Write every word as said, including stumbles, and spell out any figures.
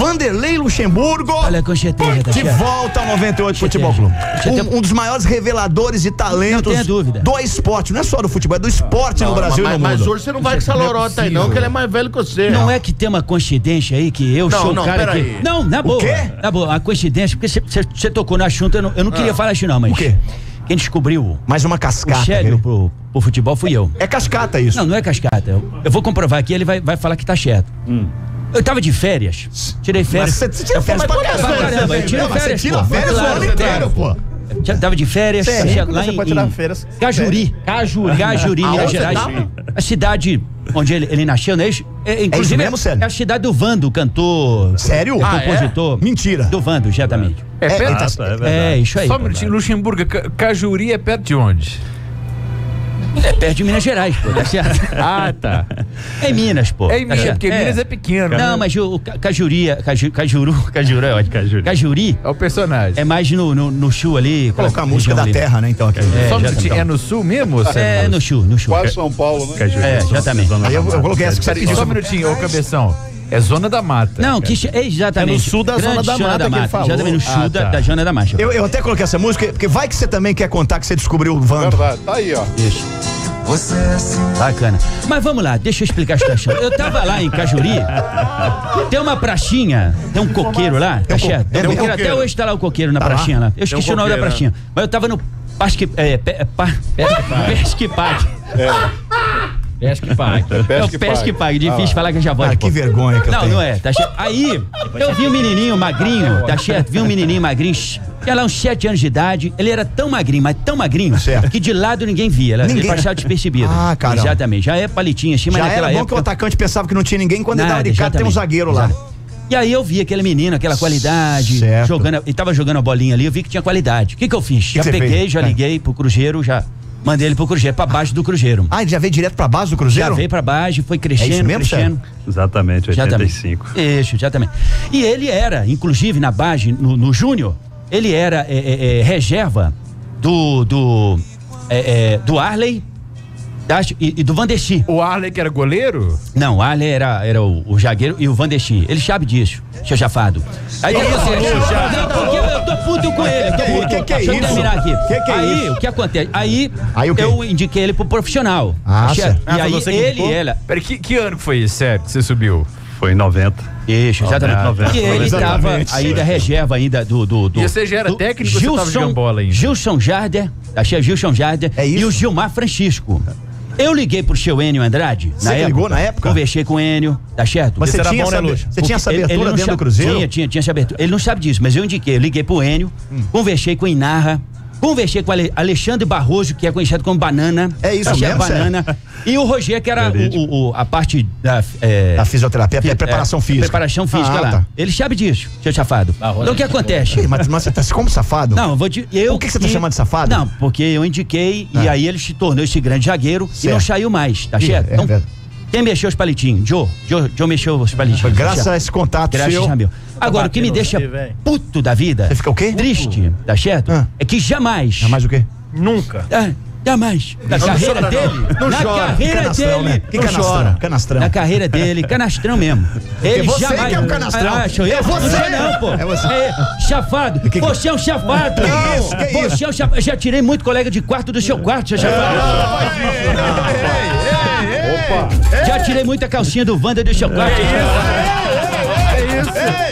Vanderlei Luxemburgo. Olha com certeza, de volta ao noventa e oito Futebol Clube. Um, um dos maiores reveladores de talentos do esporte, não é só do futebol, é do esporte não, no Brasil mas, e no mundo. Mas hoje você não vai com essa lorota aí não, que ele é mais velho que você. Não é que tem uma coincidência aí que eu não, sou não, o cara que... Aí. Não, na boa. O quê? Na boa, a coincidência, porque você tocou no assunto, eu não, eu não queria ah. falar isso não, mas... O quê? Quem descobriu mais uma cascata, o Shelley pro, pro futebol fui eu. É cascata isso? Não, não é cascata. Eu, eu vou comprovar aqui, ele vai, vai falar que tá certo. Hum. Eu tava de férias. Tirei férias. Mas você tira férias pra caramba. Eu tiro férias, Você tira férias o ano inteiro, pô. Já tava de férias, Sério? lá você em, pode tirar em férias. Cajuri. Cajuri, Cajuri, Minas Gerais. A cidade onde ele, ele nasceu, né? É, inclusive, é isso mesmo, sério? É a cidade do Vando, cantor. Sério? É, compositor. É? Mentira. Do Vando, exatamente. É, é, é, tá, é, é isso aí. Só um minutinho, Luxemburgo, Cajuri é perto de onde? É perto de Minas Gerais, pô, tá certo? Ah, tá. É em Minas, pô. É em Minas, tá porque é. Minas é pequeno. Não, né? mas o, o Cajuri, Caju, Cajuru, Cajuru é ótimo. Cajuri. Cajuri é o personagem. É mais no, no, no sul ali. Colocar a música da ali. terra, né, então. Aqui. É, Só um é no sul mesmo? É, no sul, no sul. Quase São Paulo, né? Cajuri. É, exatamente. Aí eu, eu coloquei essa que você pediu. Só um minutinho, ô Cabeção. É Zona da Mata. Não, que é exatamente. É no sul da Zona da Mata que ele falou. Exatamente, no sul ah, da, tá. da Zona da Mata. Eu, eu até coloquei essa música, porque vai que você também quer contar que você descobriu o Vando. Verdade, tá aí, ó. Isso. Você é assim. Bacana. Mas vamos lá, deixa eu explicar a situação. Eu tava lá em Cajuri, tem uma praxinha, tem um coqueiro lá, tá certo? Tem um coqueiro. Até hoje tá lá o coqueiro na tá praxinha lá. Eu esqueci um o nome da praxinha. Né? Mas eu tava no Pasque... É, pe, pa, Pesque Pague. É. Pesque Pague. É o Pesque Pague, difícil ah, falar que eu já vou. Ah, que vergonha que eu Não, tenho. não é, tá certo. Aí, eu vi um menininho magrinho, tá certo? Vi um menininho magrinho, tinha lá uns sete anos de idade, ele era tão magrinho, mas tão magrinho, certo. Que de lado ninguém via, ninguém. Ele passava despercebido. Ah, cara. Exatamente, já é palitinho assim, mas já naquela era bom época... que o atacante pensava que não tinha ninguém, quando Nada, ele dava de cara tem um zagueiro lá. Exatamente. E aí eu vi aquele menino, aquela qualidade, certo. jogando, ele tava jogando a bolinha ali, eu vi que tinha qualidade. O que que eu fiz? Que já que peguei, fez? já liguei é. pro Cruzeiro, já... Mandei ele pro Cruzeiro, pra baixo do Cruzeiro. Ah, ele já veio direto pra base do Cruzeiro? Já veio pra baixo, foi crescendo, é isso mesmo, crescendo. Sério? Exatamente, oitenta e cinco. Exatamente. Isso, exatamente. E ele era, inclusive na base, no, no Júnior, ele era é, é, é, reserva do, do, é, é, do Arley e, e do Vandeschi. O Arley que era goleiro? Não, o Arley era, era o, o zagueiro e o Vandeschi. Ele sabe disso, seu chafado. Aí que acontece? Não, porque eu, eu tô puto com ele. Que, puto. que, que é Deixa eu isso? terminar aqui. Que que é aí, isso? o que acontece? Aí, aí o eu indiquei ele pro profissional. Ah, certo? certo. E Ah, aí ele e ela... Peraí, que, que ano que foi isso, certo? Você subiu? Foi em noventa. Isso, exatamente. noventa. E ele estava ainda reserva ainda do, do, do... E você já era técnico Gilson, ou você tava jogando bola ainda? Gilson Jarder, achei Gilson Jarder é isso? e o Gilmar Francisco. Eu liguei pro seu Enio Andrade. Você na época, ligou na época? Conversei com o Enio, tá certo? Mas você, você tinha, bom, essa, né, você tinha essa abertura ele, ele dentro sabe, do Cruzeiro? Tinha, tinha, tinha essa abertura. Ele não sabe disso, mas eu indiquei. Eu liguei pro Enio, hum. conversei com o Inarra, conversei com o Alexandre Barroso, que é conhecido como Banana. É isso tá mesmo, Banana. E o Roger, que era o, o, a parte da... É, a fisioterapia, a preparação é, física. Preparação física ah, lá. Tá. Ele sabe disso, seu safado. Ah, então o que acontece? Ei, mas, mas você tá como safado? Não, eu vou te, eu Por que, que você tá chamando de safado? Não, porque eu indiquei ah. e aí ele se tornou esse grande zagueiro certo. e não saiu mais, tá certo? É, então, é quem mexeu os palitinhos? Joe. Joe, Joe mexeu os palitinhos. Graças tá a esse contato Graças seu. a meu. Agora, o que me deixa puto da vida... Você fica o quê? Triste, tá certo? Ah. É que jamais... Jamais o quê? Nunca. Ah, jamais. Na não carreira chora, dele. Não, não na chora. carreira Canastrão, dele. Né? Que não canastrão? Chora. Canastrão. Na carreira dele, canastrão mesmo. Ele você jamais. que é um canastrão. Ah, eu? É você. Você não, pô. É você. É, chafado. Que que... Você é um chafado. Que isso? Que você isso? é um chafado. Eu já tirei muito colega de quarto do seu quarto, seu chafado. Opa. Já tirei muita calcinha do Wanda do seu quarto. É isso. É isso.